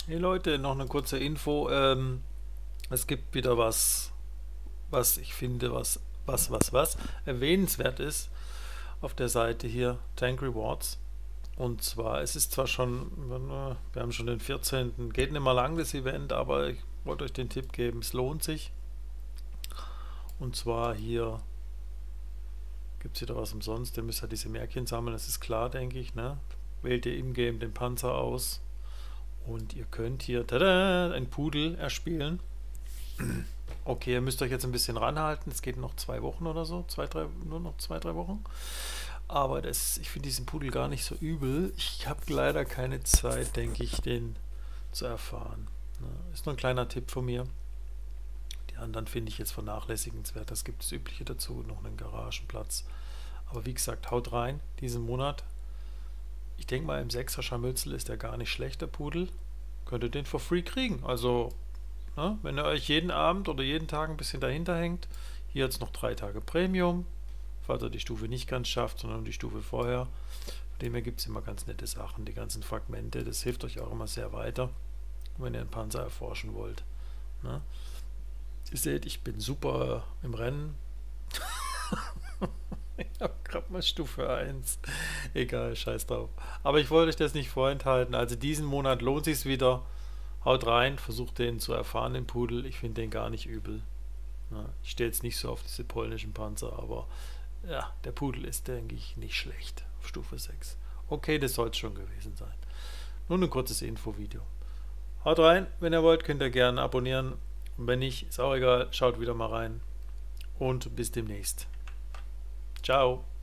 Hey Leute, noch eine kurze Info. Es gibt wieder was ich finde, was erwähnenswert ist auf der Seite hier, Tank Rewards. Und zwar, es ist zwar schon, wir haben schon den 14., geht nicht mal lang das Event, aber ich wollte euch den Tipp geben, es lohnt sich. Und zwar hier gibt es wieder was umsonst, ihr müsst halt diese Märkchen sammeln, das ist klar, denke ich, ne? Wählt ihr im-game den Panzer aus und ihr könnt hier, tada, ein Pudel erspielen. Okay, ihr müsst euch jetzt ein bisschen ranhalten. Es geht noch 2 Wochen oder so. Nur noch 2, 3 Wochen. Aber ich finde diesen Pudel gar nicht so übel. Ich habe leider keine Zeit, denke ich, den zu erfahren. Ne, ist nur ein kleiner Tipp von mir. Die anderen finde ich jetzt vernachlässigenswert. Das gibt es übliche dazu, noch einen Garagenplatz. Aber wie gesagt, haut rein diesen Monat. Ich denke mal, im 6er Scharmützel ist der gar nicht schlecht, der Pudel. Könnt ihr den for free kriegen. Also ne, wenn ihr euch jeden Abend oder jeden Tag ein bisschen dahinter hängt, hier jetzt noch 3 Tage Premium, falls ihr die Stufe nicht ganz schafft, sondern die Stufe vorher. Von dem her gibt es immer ganz nette Sachen, die ganzen Fragmente, das hilft euch auch immer sehr weiter, wenn ihr einen Panzer erforschen wollt. Ne? Ihr seht, ich bin super im Rennen. Ich habe gerade mal Stufe 1. Egal, scheiß drauf. Aber ich wollte euch das nicht vorenthalten. Also diesen Monat lohnt sich wieder. Haut rein, versucht den zu erfahren, den Pudel. Ich finde den gar nicht übel. Ja, ich stehe jetzt nicht so auf diese polnischen Panzer, aber ja, der Pudel ist, denke ich, nicht schlecht auf Stufe 6. Okay, das soll es schon gewesen sein. Nur ein kurzes Infovideo. Haut rein, wenn ihr wollt, könnt ihr gerne abonnieren. Und wenn nicht, ist auch egal, schaut wieder mal rein. Und bis demnächst. Ciao.